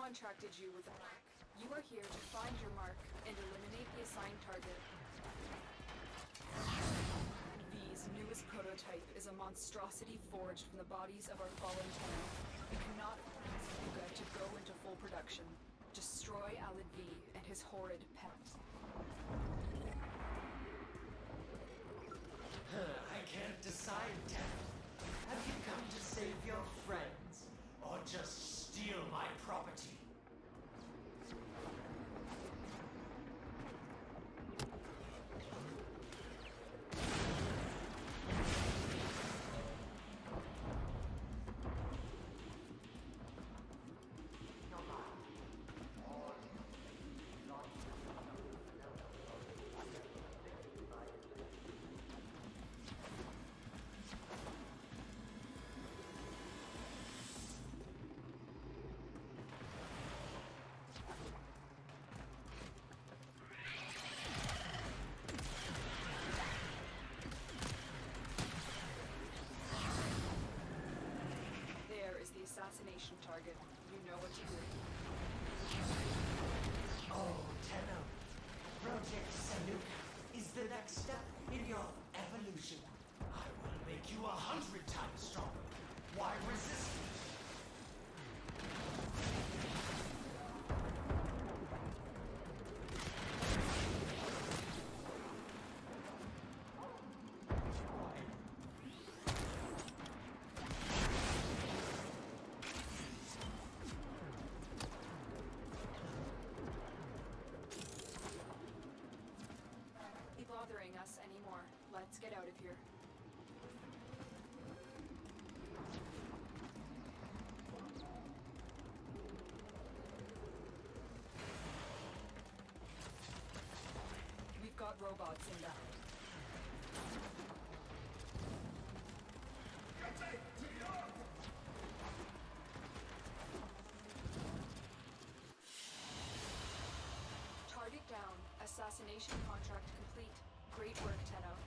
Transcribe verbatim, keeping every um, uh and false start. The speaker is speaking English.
contracted you with a mark. You are here to find your mark and eliminate the assigned target. V's newest prototype is a monstrosity forged from the bodies of our fallen Tenno. We cannot force Fuga to go into full production. Destroy Alad V and his horrid pet. I can't decide, Tenno. Have you come to save your friends, or just steal my property? The assassination target. You know what to do. Oh, Tenno. Project Sanuka is the next step in your evolution. I will make you a hundred times stronger. Why resist me? Bothering us anymore. Let's get out of here. We've got robots inbound. Target down. Assassination contract complete. Great work, Tenno.